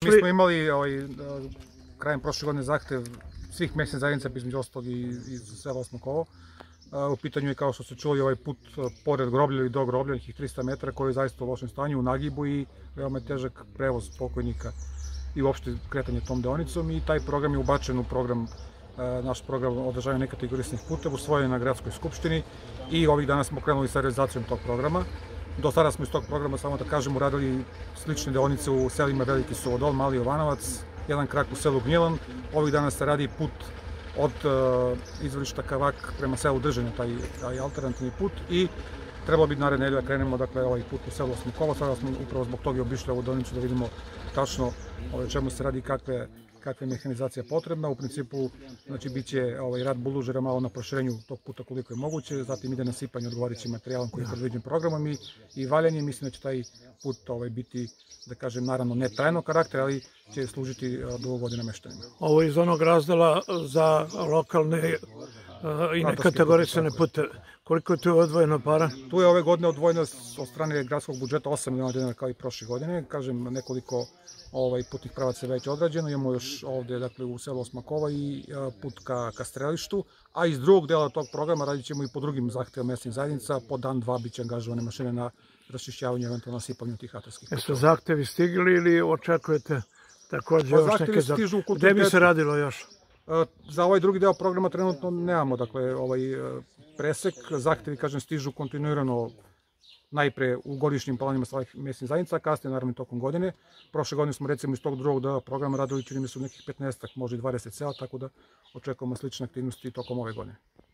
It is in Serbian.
mi smo imali krajem prošle godine zahtev svih mesnih zajednica, između ostalog i iz sela Osmakovo. U pitanju je, kao što ste čuli, ovaj put pored groblja ili do groblja, nekih 300 metara, koji je zaista u lošem stanju, u nagibu i veoma je težak prevoz pokojnika i uopšte kretanje tom deonicom, i taj program je ubačen u program, naš program održavanja nekategorisanih puteva, usvojen na gradskoj skupštini, i ovih dana smo krenuli sa realizacijom tog programa. Do sada smo iz tog programa, samo da kažemo, radili slične deonice u selima Veliki Suvodol, Mali Jovanovac, jedan krak u selu Gnjilan. Ovih dana se radi put od izvorišta Kavak prema selu Držanje, taj alternativni put, i trebalo bi naredne nedelje da krenemo, dakle, ovaj put u selu Osmakovo. Sada smo upravo zbog toga obišli ovu deonicu da vidimo tačno o čemu se radi, kakva je mehanizacija potrebna. U principu, znači, bit će rad buldožera malo na proširenju tog puta koliko je moguće, zatim ide nasipanje odgovarajućim materijalom koji je predviđen programom i valjanje. Mislim da će taj put biti, da kažem, naravno ne trajnog karaktera, ali će služiti dugo godina meštanima. Ovo je iz onog razdela za lokalne i nekategorisane puteve. Koliko je tu odvojeno para? Tu je ove godine odvojeno od strane gradskog budžeta 8 miliona dinara kao i prošle godine. Kažem, nekoliko putnih pravaca je već odrađeno. Imamo još ovde, dakle, u selu Osmakova i put ka strelištu, a iz drugog dela tog programa radit ćemo i po drugim zahtevima mesnih zajednica. Po dan, dva biće angažovane mašine na raščišćavanju, eventualno nasipanju tih atarskih puteva. Jesu zahtevi stigli ili očekujete takođe još neke zahteve? Gde bi se radilo još? Za ovaj drugi deo programa trenutno nemamo, dakle, presek. Zahtevi, kažem, stižu kontinuirano, najpre u godišnjim planima svih mesnih zajednica, a kasnije naravno tokom godine. Prošle godine smo, recimo, iz tog drugog dela programa radili, čini mi se, u nekih 15, možda i 20 sela, tako da očekujemo slične aktivnosti tokom ove godine.